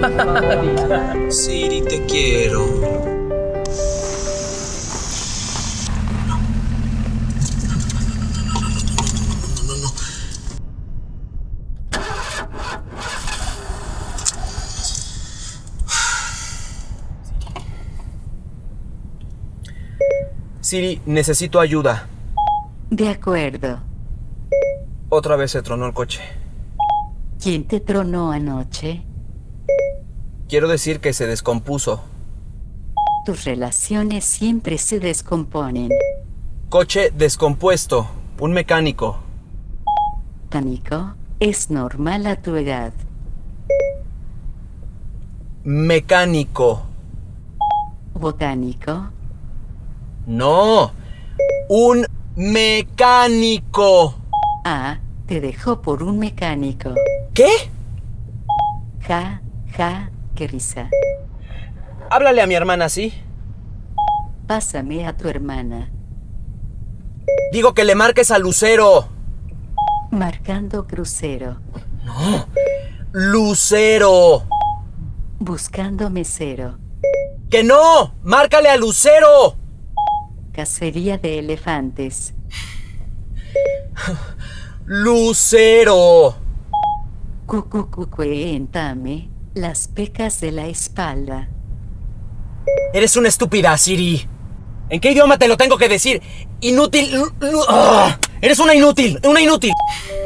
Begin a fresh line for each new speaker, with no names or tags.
Siri, te quiero. No.
Siri, necesito ayuda.
De acuerdo.
Otra vez se tronó el coche.
¿Quién te tronó anoche?
Quiero decir que se descompuso.
Tus relaciones siempre se descomponen.
Coche descompuesto. Un mecánico.
Tánico, es normal a tu edad.
Mecánico.
Botánico.
No. Un mecánico.
Ah, te dejó por un mecánico.
¿Qué?
Ja, qué risa.
Háblale a mi hermana, ¿sí?
Pásame a tu hermana.
Digo que le marques a Lucero.
Marcando crucero.
No. Lucero.
Buscando mesero.
¡Que no! ¡Márcale a Lucero!
Cacería de elefantes.
Lucero.
Cucucucuentame las pecas de la espalda.
Eres una estúpida, Siri. ¿En qué idioma te lo tengo que decir? Inútil. ¡Ah! Eres una inútil. Una inútil.